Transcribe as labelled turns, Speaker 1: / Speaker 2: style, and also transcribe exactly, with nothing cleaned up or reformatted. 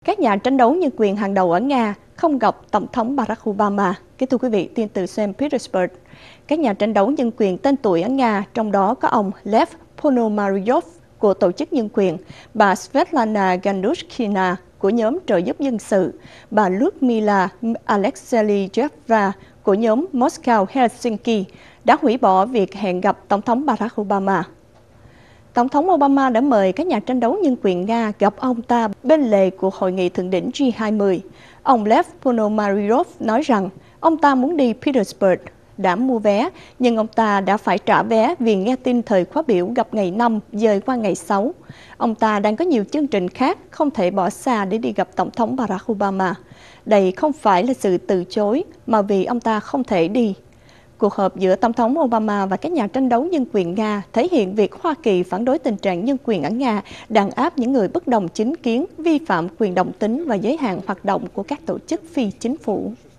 Speaker 1: Các nhà tranh đấu nhân quyền hàng đầu ở Nga không gặp Tổng thống Barack Obama. Kính thưa quý vị, tin từ Saint Petersburg. Các nhà tranh đấu nhân quyền tên tuổi ở Nga, trong đó có ông Lev Ponomaryov của Tổ chức Nhân quyền, bà Svetlana Ganushkina của nhóm trợ giúp dân sự, bà Lyudmila Alexeyeva của nhóm Moscow Helsinki đã hủy bỏ việc hẹn gặp Tổng thống Barack Obama. Tổng thống Obama đã mời các nhà tranh đấu nhân quyền Nga gặp ông ta bên lề cuộc hội nghị thượng đỉnh G hai mươi. Ông Lev Ponomaryov nói rằng ông ta muốn đi Petersburg, đã mua vé, nhưng ông ta đã phải trả vé vì nghe tin thời khóa biểu gặp ngày năm dời qua ngày sáu. Ông ta đang có nhiều chương trình khác, không thể bỏ xa để đi gặp Tổng thống Barack Obama. Đây không phải là sự từ chối, mà vì ông ta không thể đi. Cuộc họp giữa Tổng thống Obama và các nhà tranh đấu nhân quyền Nga thể hiện việc Hoa Kỳ phản đối tình trạng nhân quyền ở Nga đàn áp những người bất đồng chính kiến, vi phạm quyền đồng tính và giới hạn hoạt động của các tổ chức phi chính phủ.